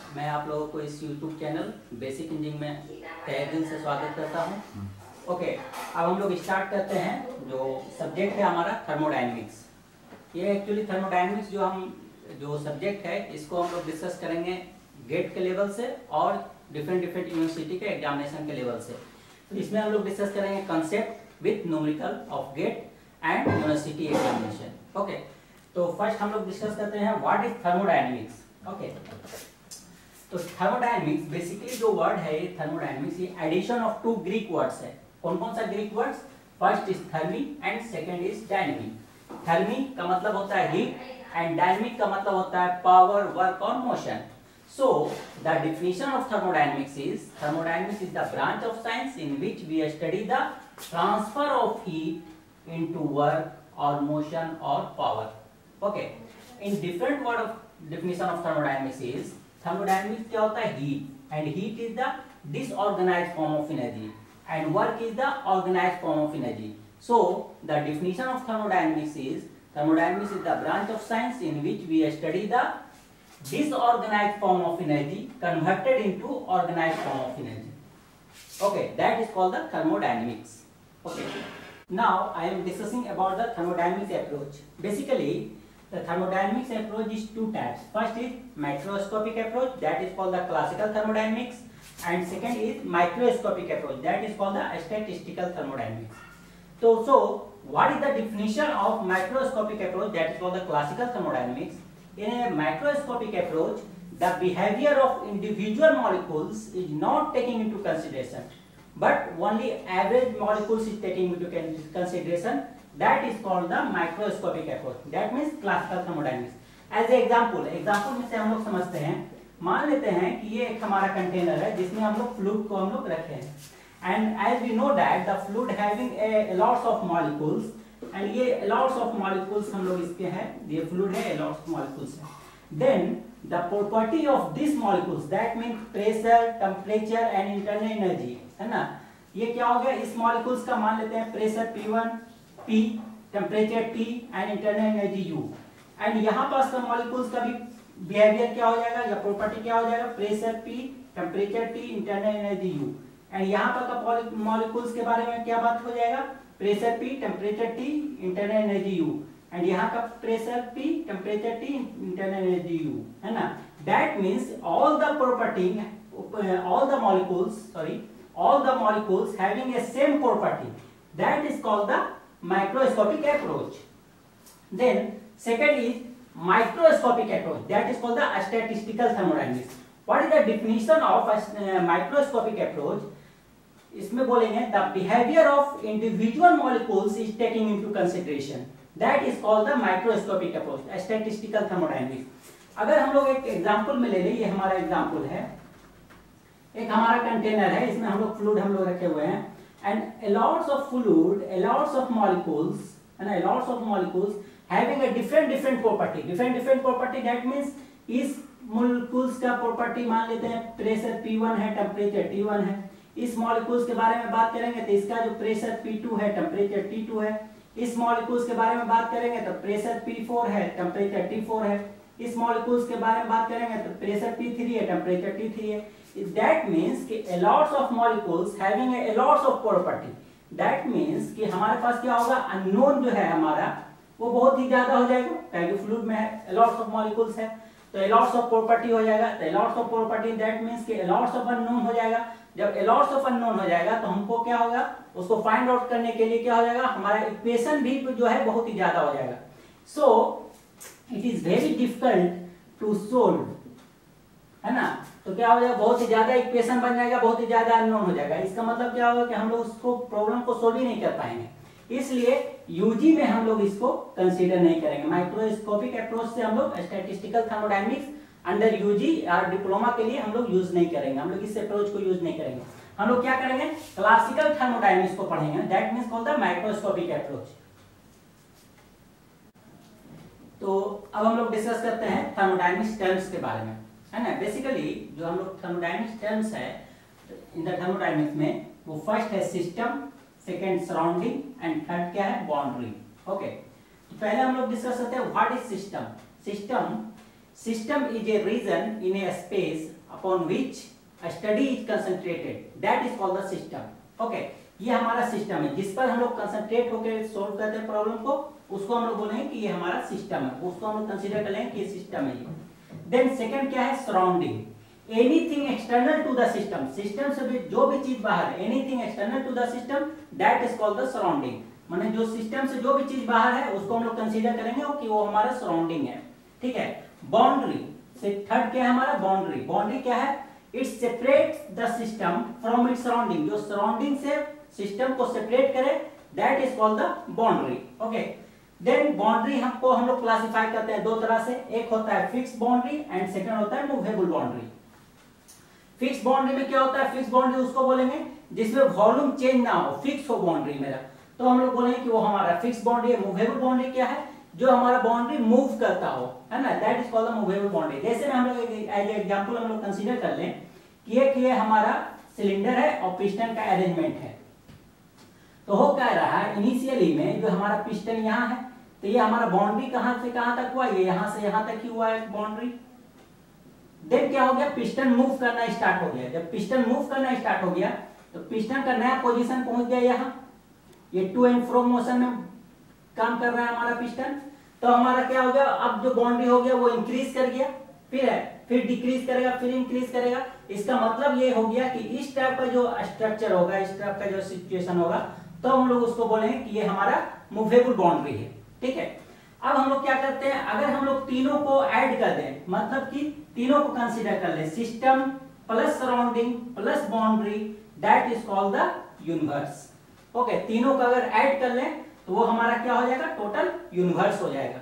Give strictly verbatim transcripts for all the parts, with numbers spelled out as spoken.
मैं आप लोगों को इस यूट्यूब चैनल बेसिक इंजीनियरिंग में तहे दिल से स्वागत करता हूं। ओके, अब हम लोग स्टार्ट करते हैं। जो सब्जेक्ट है हमारा थर्मोडायनेमिक्स। ये एक्चुअली थर्मोडायनेमिक्स जो हम जो सब्जेक्ट है इसको हम लोग डिस्कस करेंगे गेट के लेवल से और डिफरेंट डिफरेंट यूनिवर्सिटी के एग्जामिनेशन के लेवल से। तो इसमें हम लोग डिस्कस करेंगे concept with numerical of GATE and university examination. Okay, तो फर्स्ट हम लोग डिस्कस करते हैं व्हाट इज थर्मोडायनेमिक्स। ओके, तो थर्मोडायनेमिक्स बेसिकली जो वर्ड है ये थर्मोडायनेमिक्स ये addition of two Greek words है। कौन कौन सा Greek words? First is therme and second is dynamic. Therme का मतलब होता है हीट एंड डायनेमिक का मतलब होता है पावर, वर्क और motion. So the definition of thermodynamics is thermodynamics is the branch of science in which we study the transfer of heat into work or motion or power. Okay, in different word of definition of thermodynamics is thermodynamics क्या होता है? heat and heat is the disorganized form of energy and work is the organized form of energy. So the definition of thermodynamics is thermodynamics is the branch of science in which we study the disorganized form of energy converted into organized form of energy. Okay, that is called the thermodynamics. Okay, now I am discussing about the thermodynamics approach. Basically the thermodynamics approach is two types. First is macroscopic approach, that is called the classical thermodynamics, and second is microscopic approach, that is called the statistical thermodynamics. So so what is the definition of microscopic approach, that is called the classical thermodynamics? In a microscopic approach, the behavior of individual molecules is not taken into consideration, but only average molecules is taken into consideration. That is called the microscopic approach. That means classical thermodynamics. As a example, example में से हम लोग समझते हैं। मान लेते हैं कि ये एक हमारा कंटेनर है जिसमें हम लोग फ्लूइड को हम लोग रखे हैं, and as we know that the fluid having a lots of molecules and ये lots of molecules हम लोग इसके हैं, ये fluid है, lots of molecules है। Then the property of these molecules, that means pressure, temperature and internal energy, है ना? ये क्या हो गया? इस molecules का मान लेते हैं pressure P one, P, temperature T and internal energy U। and यहाँ पास का molecules का भी behavior क्या हो जाएगा या property क्या हो जाएगा? pressure P, temperature T, internal energy U। and यहाँ पर का molecules के बारे में क्या बात हो जाएगा? Pressure P, temperature T, internal energy U, and यहाँ का pressure P, temperature T, internal energy U, है ना? That means all the property, all the molecules, sorry, all the molecules having a same property. That is called the microscopic approach. Then second is microscopic approach. That is called the statistical thermodynamics. What is the definition of a microscopic approach? इसमें बोलेंगे the behavior of individual molecules is taking into consideration. That is called the microscopic approach, statistical thermodynamics. अगर हम लोग एक example में ले लें, ये हमारा एग्जांपल है, एक हमारा कंटेनर है, इसमें हम लोग फ्लूइड हम लोग रखे हुए हैं, and lots of fluid, lots of molecules, and lots of molecules having a different different property, different different property. That means इस molecules का property मान लेते हैं प्रेशर P वन है, टेम्परेचर T वन है। इस मॉलिक्यूल्स के बारे में बात करेंगे तो इसका जो प्रेशर P टू है, टेम्परेचर T टू है। इस मॉलिक्यूल्स के बारे में बात करेंगे तो प्रेशर P फोर है, टेम्परेचर T फोर है। इस मॉलिक्यूल्स के बारे में बात करेंगे तो प्रेशर P थ्री है, टेम्परेचर T थ्री है। दैट मींस कि a lots of molecules having a lots of property. That means कि हमारे पास क्या होगा? अननोन जो है हमारा वो बहुत ही ज्यादा हो जाएगा, क्योंकि फ्लूइड में है, lots of molecules है, तो lots of property हो जाएगा। तो lots of property that means कि lots of unknown हो जाएगा। जब lots of unknown हो जाएगा तो हमको क्या होगा? उसको फाइंड आउट करने के लिए क्या हो जाएगा? हमारा इक्वेशन भी जो है बहुत ही ज्यादा हो जाएगा। So it is very difficult to solve, है ना? तो क्या हो जाएगा? बहुत ही ज्यादा इक्वेशन बन जाएगा, बहुत ही ज्यादा अननोन हो जाएगा। इसका मतलब क्या होगा कि हम लोग उसको प्रॉब्लम को सोल्व ही नहीं कर पाएंगे। इसलिए यूजी में हम लोग इसको कंसीडर नहीं करेंगे। माइक्रोस्कोपिक अप्रोच से हम लोग स्टैटिस्टिकल थर्मोडायनेमिक्स अंडर यूजी और डिप्लोमा के लिए हम लोग यूज नहीं करेंगे, हम लोग इस अप्रोच को यूज नहीं करेंगे। हम लोग क्या करेंगे? क्लासिकल थर्मोडायनेमिक्स को पढ़ेंगे। That means called the microscopic approach. तो अब हम लोग डिस्कस करते हैं थर्मोडायनेमिक्स टर्म्स के बारे में, है ना? बेसिकली जो हम लोग थर्मोडायनेमिक्स टर्म्स है इन द थर्मोडायनेमिक्स में, वो फर्स्ट है system, second surrounding and third क्या है? बाउंड्री। ओके, तो पहले हम लोग डिस्कस करते हैं what is system. System System is a region in a space upon which a study is concentrated that is called the system. Okay, ये हमारा सिस्टम है जिस पर हम लोग कंसंट्रेट होकर सॉल्व करते हैं प्रॉब्लम को, उसको हम लोग बोलेंगे कि ये हमारा सिस्टम है, उसको हम लोग कंसीडर कर लेंगे कि ये सिस्टम है ये। देन सेकंड क्या है, surrounding, anything external to the system, system से भी जो भी चीज बाहर है, anything external to the system that is called the surrounding, माने जो सिस्टम से जो भी चीज बाहर है उसको हम लोग कंसीडर करेंगे कि वो हमारा सराउंडिंग है, ठीक है। बाउंड्री से थर्ड क्या है हमारा, बाउंड्री, बाउंड्री क्या है, it separates the system from its surrounding, जो सराउंडिंग से सिस्टम को सेपरेट करे that is called the boundary. Okay, then boundary हमको हम लोग क्लासिफाई करते हैं दो तरह से, एक होता है फिक्स बाउंड्री एंड सेकंड होता है मूवेबल बाउंड्री। फिक्स बाउंड्री में क्या होता है, फिक्स बाउंड्री उसको बोलेंगे जिसमें वॉल्यूम चेंज ना हो, फिक्स हो बाउंड्री मेरा, तो हम लोग बोलेंगे कि वो हमारा फिक्स बाउंड्री है। मूवेबल बाउंड्री क्या है, जो हमारा बाउंड्री मूव करता हो, है ना, that is called the movable boundary. जैसे में हम लोग एज एग्जांपल हम लोग कंसीडर कर लें कि एक ये हमारा सिलेंडर है और पिस्टन का अरेंजमेंट है, तो हो क्या रहा है, इनिशियली में जो हमारा पिस्टन यहाँ है, तो ये हमारा बाउंड्री कहां से कहां तक हुआ, ये यहां से यहां तक ही हुआ है बाउंड्री। देन क्या हो गया, पिस्टन मूव करना स्टार्ट हो गया, जब पिस्टन मूव करना स्टार्ट हो गया तो पिस्टन का नया पोजीशन पहुंच गया यहाँ, ये टू एंड फ्रो मोशन में काम कर रहा है हमारा पिस्टन, तो हमारा क्या हो गया, अब जो बाउंड्री हो गया वो इंक्रीज कर गया, फिर है फिर डिक्रीज करेगा, फिर इंक्रीज करेगा। इसका मतलब ये हो गया कि इस टाइप का जो स्ट्रक्चर होगा, इस टाइप का जो सिचुएशन होगा, तो हम लोग उसको बोलेंगे कि ये हमारा मूवेबल बाउंड्री है, ठीक है। अब हम लोग क्या करते हैं, अगर हम लोग तीनों को ऐड कर दें, मतलब कि तीनों को कंसीडर कर लें, system plus surrounding plus boundary, that is called the universe. Okay, तीनों को अगर ऐड कर लें तो वो हमारा क्या हो जाएगा, टोटल यूनिवर्स हो जाएगा।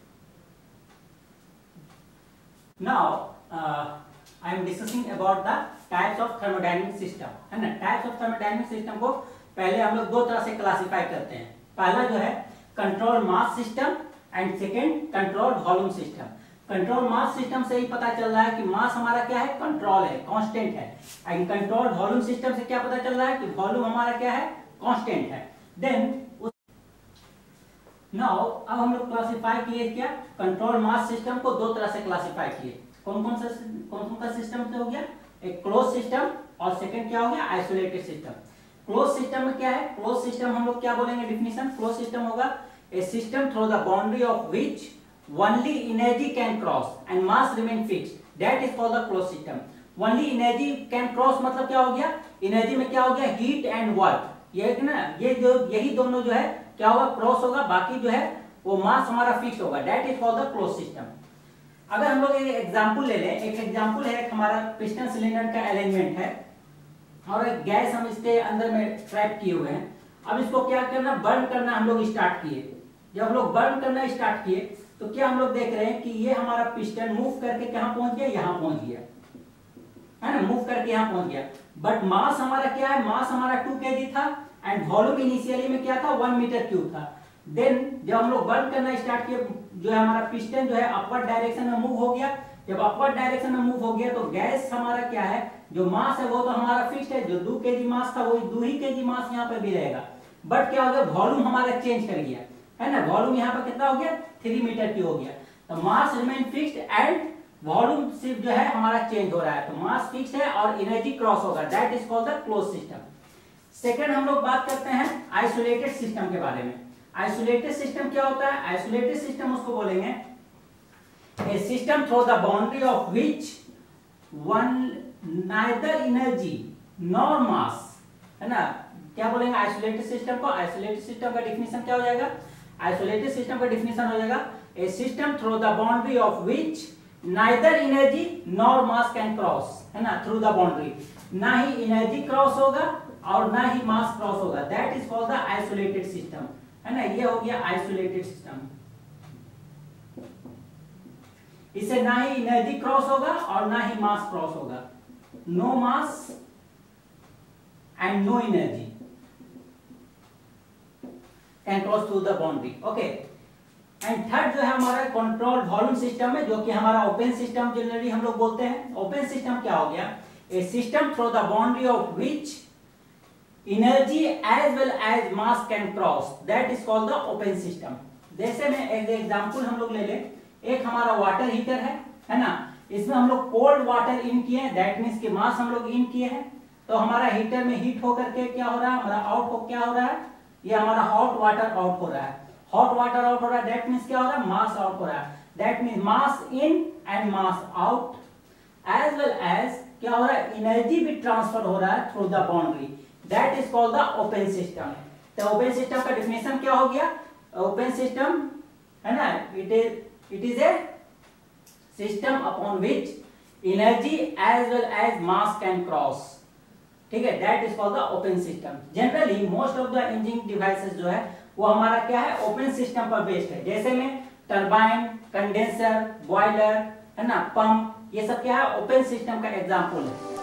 Now I am discussing about the types of thermodynamic system, है ना। टाइप्स ऑफ थर्मोडायनेमिक सिस्टम को पहले हम लोग दो तरह से क्लासिफाई करते हैं, पहला जो है control mass system and second control volume system. Control mass system से ही पता चल रहा है कि मास हमारा क्या है, कंट्रोल है, कांस्टेंट है, एंड कंट्रोल वॉल्यूम सिस्टम से क्या पता चल रहा है कि वॉल्यूम हमारा क्या है, कांस्टेंट है। देन नाउ अब हम लोग क्लासिफाई किए क्या, कंट्रोल मास सिस्टम को दो तरह से क्लासिफाई किए, कौन कौन सा कौन कौन सा सिस्टम से हो गया, एक क्लोज सिस्टम और सेकंड क्या हो गया, आइसोलेटेड सिस्टम। क्लोज सिस्टम में क्या है, क्लोज सिस्टम हम लोग क्या बोलेंगे डिफिनेशन, क्लोज सिस्टम होगा a system through the boundary of which only energy can cross and mass remain fixed, that is called the close system. Only energy can cross मतलब क्या हो गया, एनर्जी में क्या हो गया, हीट एंड वर्क, ये ना, ये जो यही दोनों जो है क्या होगा, क्रॉस होगा, बाकी जो है वो मास हमारा फिक्स होगा, that is called the close system. अगर हम लोग एक एग्जांपल ले लें, एक एग्जांपल है, एक हमारा पिस्टन सिलेंडर का अरेंजमेंट है और एक गैस हम इसके अंदर में ट्रैप किए हुए हैं। अब इसको क्या करना, बर्न करना हम लोग स्टार्ट किए। जब हम लोग बर्न करना स्टार्ट किए तो क्या हम लोग देख रहे हैं कि ये हमारा पिस्टन मूव करके कहां पहुंच गया, यहां पहुंच गया, है ना, मूव करके यहां पहुंच गया, बट मास हमारा क्या है, मास हमारा टू केजी था एंड वॉल्यूम इनिशियली में क्या था, वन मीटर क्यूब था। देन जब हम लोग बर्न करना स्टार्ट किए, जो है हमारा पिस्टन जो है अपवर्ड डायरेक्शन में मूव हो गया। जब अपवर्ड डायरेक्शन में मूव हो गया तो गैस हमारा क्या है, जो मास है वो तो हमारा फिक्स्ड है, जो दो केजी मास था वो दो ही केजी मास यहाँ पे भी रहेगा, बट क्या हो गया, वॉल्यूम हमारा चेंज कर गया, है ना, वॉल्यूम यहाँ पे कितना हो गया, थ्री मीटर क्यूब हो गया। तो mass remain fixed and volume सिर्फ जो है हमारा चेंज हो रहा है, तो मास फिक्स्ड है और एनर्जी क्रॉस होगा, that is called the close system. Second हम लोग बात करते हैं आइसोलेटेड सिस्टम के बारे में। आइसोलेटेड सिस्टम क्या होता है, आइसोलेटेड सिस्टम उसको बोलेंगे a system through the boundary of which one neither energy nor mass, है ना, क्या बोलेंगे आइसोलेटेड सिस्टम को। आइसोलेटेड सिस्टम का डिफिनेशन क्या हो जाएगा, आइसोलेटेड सिस्टम का डिफिनेशन हो जाएगा a system through the boundary of which neither energy nor mass can cross, है ना, थ्रू द बाउंड्री, ना ही एनर्जी क्रॉस होगा और ना ही मास क्रॉस होगा, that is called the isolated system, है ना, ये हो गया आइसोलेटेड सिस्टम। इससे ना ही एनर्जी क्रॉस होगा और ना ही मास क्रॉस होगा, no mass and no energy can cross through the boundary. Okay, and third जो है हमारा कंट्रोल वॉल्यूम सिस्टम है, जो कि हमारा ओपन सिस्टम जनरली हम लोग बोलते हैं। ओपन सिस्टम क्या हो गया, a system through the boundary of which energy as well as mass can cross, that is called the open system. जैसे में एक एग्जांपल हम लोग ले ले, एक हमारा वाटर हीटर है, है ना, इसमें हम लोग कोल्ड वाटर इन किए हैं, दैट मींस कि मास हम लोग इन किए हैं, तो हमारा हीटर में हीट होकर के क्या हो रहा है, हमारा आउट हो क्या हो रहा है, ये हमारा हॉट वाटर आउट हो रहा है, हॉट वाटर आउट हो रहा है, दैट मींस क्या हो रहा है, मास आउट हो रहा है, that means mass in and mass out, as well as क्या हो रहा है, एनर्जी भी ट्रांसफर हो रहा है through the boundary, that is called the open system. तो ओपन सिस्टम का डेफिनेशन क्या हो गया, ओपन सिस्टम है ना, it is it is a system upon which energy as well as mass can cross, ठीक है, that is called the open system. Generally most of the engineering devices जो है वो हमारा क्या है, ओपन सिस्टम पर बेस्ड है, जैसे में टरबाइन, कंडेंसर, बॉयलर है ना, पंप, ये सब क्या है, ओपन सिस्टम का एग्जांपल है।